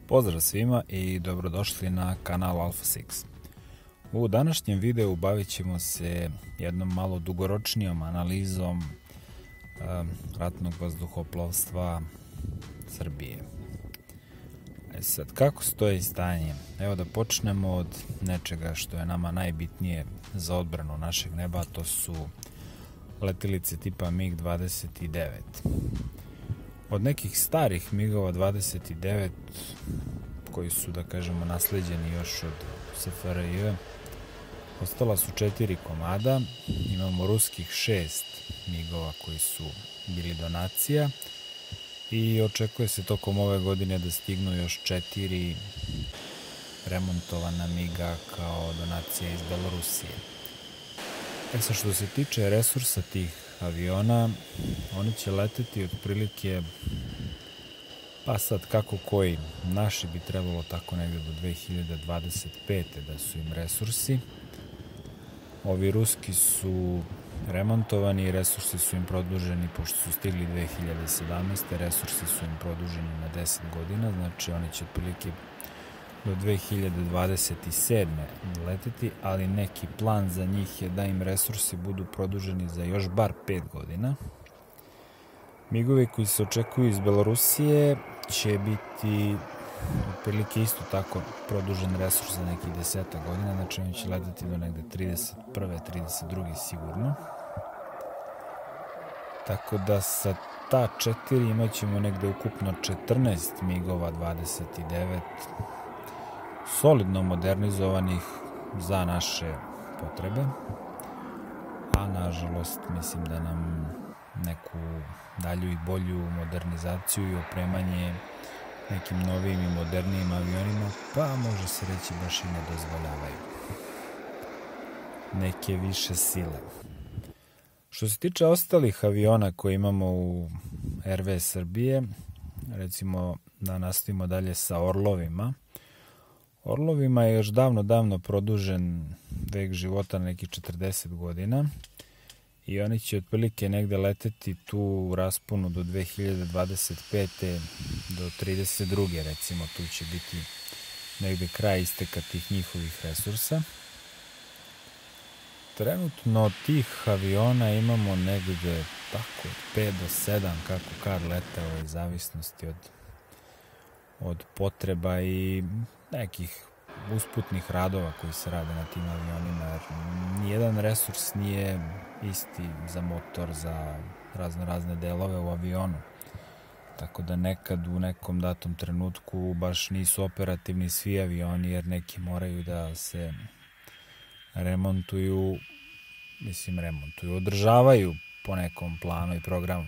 Pozdrav svima i dobrodošli na kanal Alpha 6. U današnjem videu bavit ćemo se jednom malo dugoročnijom analizom ratnog vazduhoplovstva Srbije. Sad, kako stoji stanje? Evo da počnemo od nečega što je nama najbitnije za odbranu našeg neba, to su letilice tipa MiG-29. Od nekih starih MiG-ova 29, koji su, da kažemo, nasleđeni još od SFRJ, ostala su 4 komada. Imamo ruskih 6 MiG-ova koji su bili donacija i očekuje se tokom ove godine da stignu još 4 remontovana MiG-a kao donacija iz Belorusije. Sad, što se tiče resursa tih aviona, oni će leteti otprilike, pa sad kako koji, naši bi trebalo tako negde do 2025. da su im resursi. Ovi ruski su remontovani i resursi su im produženi, pošto su stigli 2017. Resursi su im produženi na 10 godina, znači oni će otprilike do 2027. leteti, ali neki plan za njih je da im resursi budu produženi za još bar 5 godina. MiG-ovi koji se očekuju iz Belorusije će biti otprilike isto tako produžen resurs za nekih 10 godina, znači oni će leteti do negde 31. 32. sigurno. Tako da sa ta 4 imat ćemo negde ukupno 14 MiG-ova 29, solidno modernizovanih za naše potrebe, a nažalost mislim da nam neku dalju i bolju modernizaciju i opremanje nekim novijim i modernijim avionima, pa može se reći baš i ne dozvoljavaju neke više sile. Što se tiče ostalih aviona koje imamo u RV Srbije, recimo da nastavimo dalje sa Orlovima. Orlovima je još davno produžen vek života na nekih 40 godina i oni će otprilike negde leteti tu u rasponu do 2025. do 32. recimo, tu će biti negde kraj isteka tih njihovih resursa. Trenutno tih aviona imamo negde tako od 5 do 7, kako kad lete, zavisnosti od potreba i nekih usputnih radova koji se rade na tim avionima, jer nijedan resurs nije isti za motor, za razne delove u avionu. Tako da nekad u nekom datom trenutku baš nisu operativni svi avioni, jer neki moraju da se održavaju po nekom planu i programu.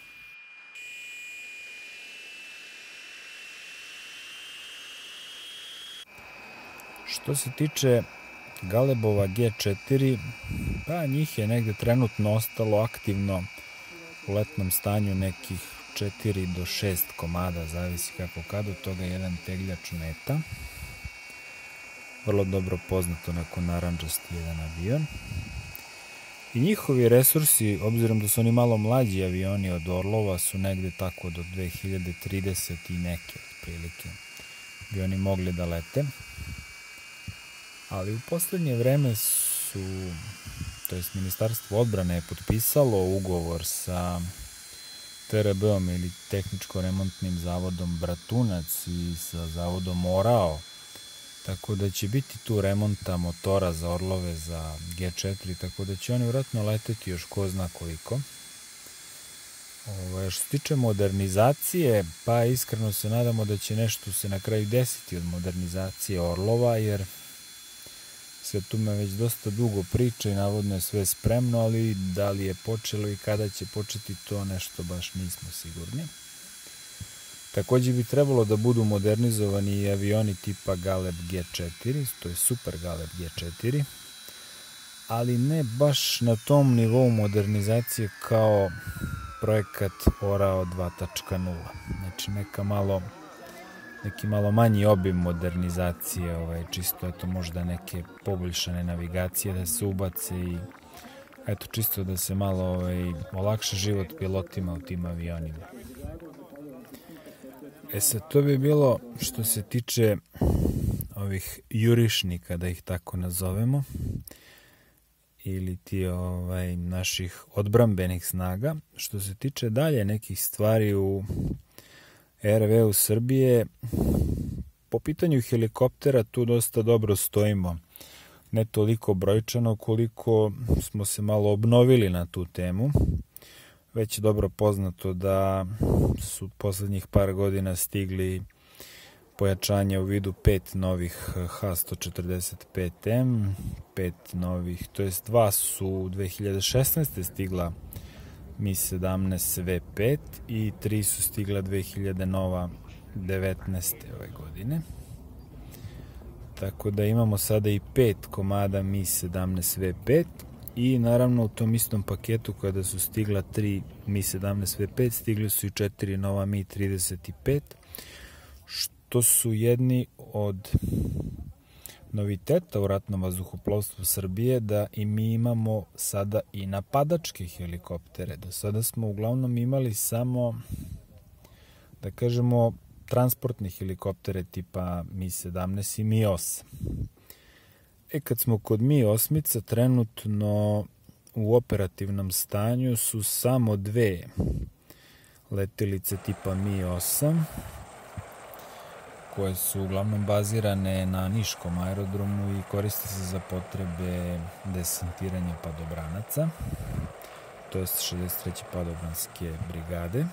Što se tiče Galebova G4, pa njih je negde trenutno ostalo aktivno u letnom stanju nekih 4 do 6 komada, zavisi kako kad, od toga jedan tegljač Meta. Vrlo dobro poznato nakon narandžasti jedan avion. I njihovi resursi, obzirom da su oni malo mlađi avioni od Orlova, su negde tako do 2030 i neke otprilike bi oni mogli da lete. Ali u poslednje vreme Ministarstvo odbrane je potpisalo ugovor sa TRB-om ili Tehničko-remontnim zavodom Bratunac i sa zavodom Orao, tako da će biti tu remonta motora za Orlove za G4, tako da će oni vjerojatno leteti još ko zna koliko. Što se tiče modernizacije, pa iskreno se nadamo da će nešto se na kraju desiti od modernizacije Orlova, jer se tu me već dosta dugo priča i navodno je sve spremno, ali da li je počelo i kada će početi, to nešto baš nismo sigurni. Takođe bi trebalo da budu modernizovani i avioni tipa Galeb G4, to je Super Galeb G4, ali ne baš na tom nivou modernizacije kao projekat Orao 2.0. Znači neki malo manji obim modernizacije, čisto možda neke poboljšane navigacije da se ubace i čisto da se malo olakša život pilotima u tim avionima. Sad to bi bilo što se tiče ovih jurišnika, da ih tako nazovemo, ili ti naših odbrambenih snaga. Što se tiče dalje nekih stvari u RV-u Srbije, po pitanju helikoptera tu dosta dobro stojimo. Ne toliko brojčano koliko smo se malo obnovili na tu temu. Već je dobro poznato da su poslednjih par godina stigli pojačanja u vidu 5 novih H145M, 5 novih, to jest 2 su 2016. stigla Mi-17 V5 i 3 su stigla 2019. ove godine. Tako da imamo sada i 5 komada Mi-17 V5 i naravno u tom istom paketu kada su stigla 3 Mi-17 V5 stigli su i 4 nova Mi-35, što su jedni od noviteta u ratnom vazduhoplovstvu Srbije, da i mi imamo sada i napadačke helikoptere. Do sada smo uglavnom imali samo, da kažemo, transportne helikoptere tipa Mi-17 i Mi-8. Kad smo kod Mi-8, trenutno u operativnom stanju su samo 2 letelice tipa Mi-8, koje su uglavnom bazirane na Niškom aerodromu i koriste se za potrebe desantiranja padobranaca, to je 63. padobranske brigade.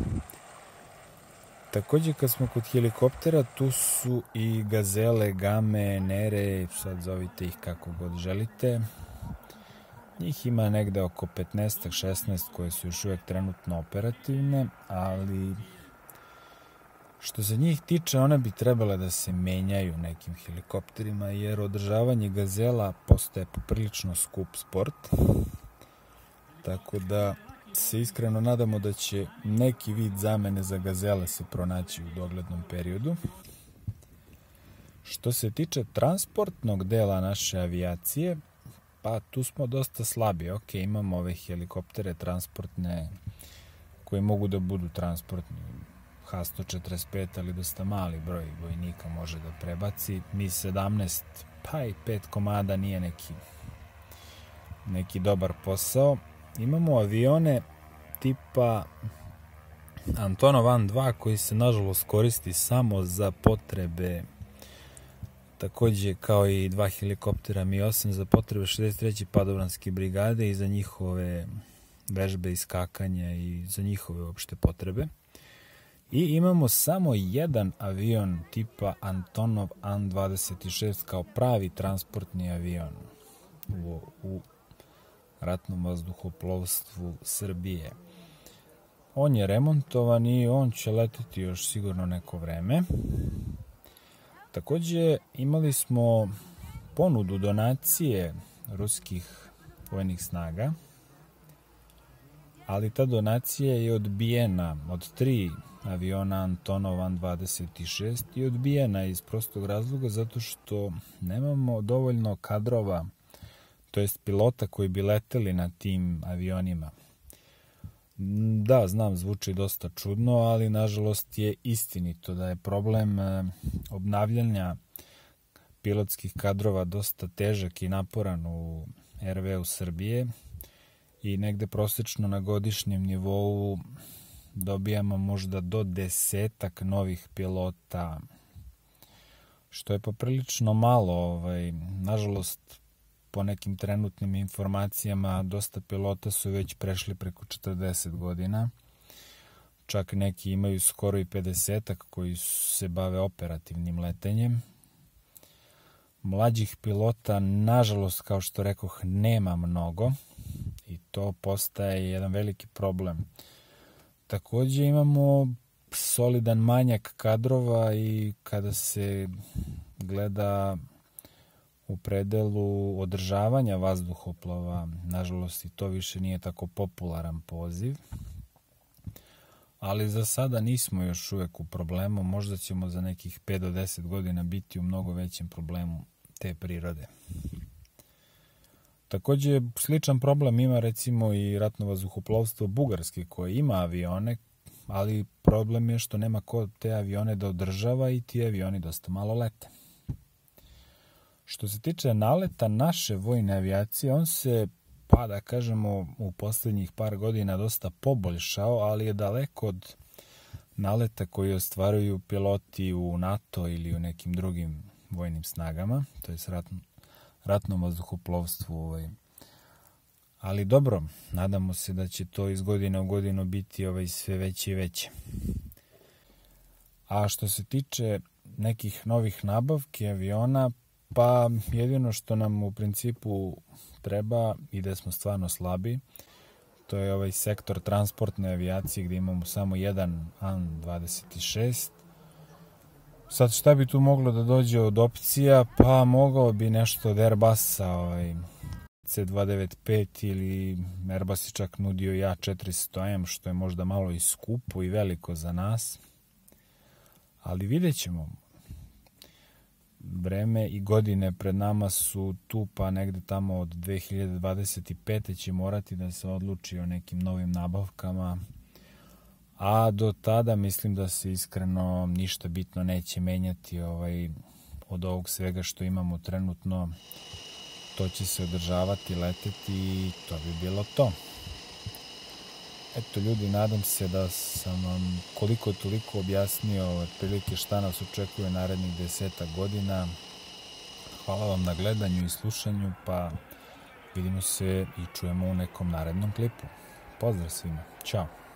Takođe, kad smo kod helikoptera, tu su i Gazele, Game, Nere, sad zovite ih kako god želite. Njih ima negde oko 15-16 koje su još uvek trenutno operativne, ali što se njih tiče, one bi trebale da se menjaju nekim helikopterima, jer održavanje Gazela postaje poprilično skup sport. Tako da se iskreno nadamo da će neki vid zamene za Gazele se pronaći u doglednom periodu. Što se tiče transportnog dela naše avijacije, pa tu smo dosta slabi. Ok, imamo ove helikoptere transportne koji mogu da budu transportni. H145, ali dosta mali broj vojnika može da prebaci. Mi-17, pa i 5 komada nije neki dobar posao. Imamo avione tipa Antonov An-2 koji se nažalost koristi samo za potrebe, takođe kao i 2 helikoptera Mi-8 za potrebe 63. padobranske brigade i za njihove vežbe i skakanja i za njihove uopšte potrebe. I imamo samo jedan avion tipa Antonov An-26 kao pravi transportni avion u ratnom vazduhoplovstvu Srbije. On je remontovan i on će leteti još sigurno neko vreme. Takođe imali smo ponudu donacije ruskih vojnih snaga, ali ta donacija je odbijena od 3 aviona Antonov An-26 i odbijena iz prostog razloga zato što nemamo dovoljno kadrova, to jest pilota koji bi leteli na tim avionima. Da, znam, zvuči dosta čudno, ali nažalost je istinito da je problem obnavljanja pilotskih kadrova dosta težak i naporan u RV-u Srbije i negde prosečno na godišnjem nivou dobijamo možda do 10 novih pilota, što je poprilično malo. Nažalost, po nekim trenutnim informacijama, dosta pilota su već prešli preko 40 godina. Čak neki imaju skoro i 50 koji se bave operativnim letenjem. Mlađih pilota, nažalost, kao što rekoh, nema mnogo i to postaje jedan veliki problem. Takođe imamo solidan manjak kadrova i kada se gleda u predelu održavanja vazduhoplova, nažalost i to više nije tako popularan poziv, ali za sada nismo još uvek u problemu, možda ćemo za nekih 5 do 10 godina biti u mnogo većem problemu te prirode. Takođe, sličan problem ima recimo i ratno vazduhoplovstvo Bugarske koje ima avione, ali problem je što nema ko te avione da održava i ti avioni dosta malo lete. Što se tiče naleta naše vojne avijacije, on se, pa da kažemo, u posljednjih par godina dosta poboljšao, ali je daleko od naleta koji ostvaruju piloti u NATO ili u nekim drugim vojnim snagama, to je ratnom vazduhoplovstvu. Ali dobro, nadamo se da će to iz godine u godinu biti sve veće i veće. A što se tiče nekih novih nabavki aviona, pa jedino što nam u principu treba i da smo stvarno slabi, to je sektor transportne avijacije gdje imamo samo jedan AN-26. Sad šta bi tu moglo da dođe od opcija? Pa mogao bi nešto od Airbusa, C295 ili Airbus je čak nudio i A400M, što je možda malo i skupo i veliko za nas. Ali vidjet ćemo. Vreme i godine pred nama su tu, pa negde tamo od 2025. će morati da se odluči o nekim novim nabavkama, a do tada mislim da se iskreno ništa bitno neće menjati od ovog svega što imamo trenutno. To će se održavati, leteti i to bi bilo to. Eto ljudi, nadam se da sam vam koliko toliko objasnio otprilike šta nas očekuje narednih 10 godina. Hvala vam na gledanju i slušanju, pa vidimo se i čujemo u nekom narednom klipu. Pozdrav svima, ćao!